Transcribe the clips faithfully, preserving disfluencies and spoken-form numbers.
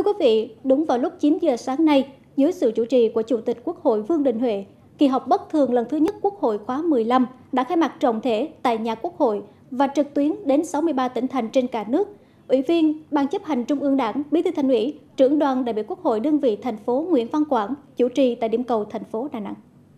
quý vị, đúng vào lúc chín giờ sáng nay, dưới sự chủ trì của Chủ tịch Quốc hội Vương Đình Huệ, kỳ họp bất thường lần thứ nhất Quốc hội khóa mười lăm đã khai mạc trọng thể tại nhà Quốc hội và trực tuyến đến sáu mươi ba tỉnh thành trên cả nước. Ủy viên Ban chấp hành Trung ương Đảng, Bí thư Thành ủy, trưởng đoàn đại biểu Quốc hội đơn vị thành phố Nguyễn Văn Quảng chủ trì tại điểm cầu thành phố Đà Nẵng.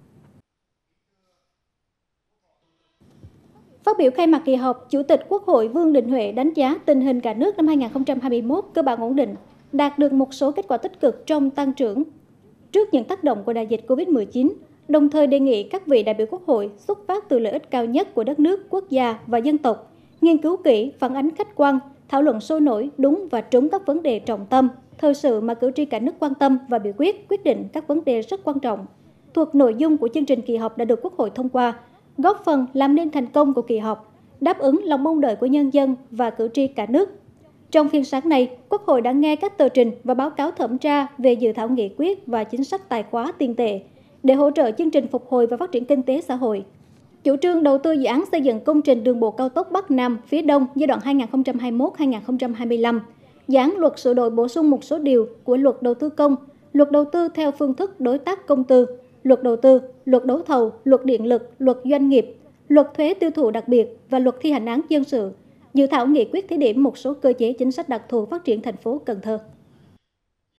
Phát biểu khai mạc kỳ họp, Chủ tịch Quốc hội Vương Đình Huệ đánh giá tình hình cả nước năm hai nghìn không trăm hai mươi mốt cơ bản ổn định, đạt được một số kết quả tích cực trong tăng trưởng trước những tác động của đại dịch Covid mười chín, đồng thời đề nghị các vị đại biểu Quốc hội xuất phát từ lợi ích cao nhất của đất nước, quốc gia và dân tộc, nghiên cứu kỹ, phản ánh khách quan, thảo luận sôi nổi, đúng và trúng các vấn đề trọng tâm, thời sự mà cử tri cả nước quan tâm và biểu quyết quyết định các vấn đề rất quan trọng thuộc nội dung của chương trình kỳ họp đã được Quốc hội thông qua, góp phần làm nên thành công của kỳ họp, đáp ứng lòng mong đợi của nhân dân và cử tri cả nước. Trong phiên sáng nay, Quốc hội đã nghe các tờ trình và báo cáo thẩm tra về dự thảo nghị quyết và chính sách tài khóa tiền tệ để hỗ trợ chương trình phục hồi và phát triển kinh tế xã hội. Chủ trương đầu tư dự án xây dựng công trình đường bộ cao tốc Bắc Nam phía Đông giai đoạn hai nghìn không trăm hai mươi mốt đến hai nghìn không trăm hai mươi lăm, dự án luật sửa đổi bổ sung một số điều của Luật Đầu tư công, Luật Đầu tư theo phương thức đối tác công tư, Luật Đầu tư, Luật đấu thầu, Luật điện lực, Luật doanh nghiệp, Luật thuế tiêu thụ đặc biệt và Luật thi hành án dân sự. Dự thảo nghị quyết thí điểm một số cơ chế chính sách đặc thù phát triển thành phố Cần Thơ.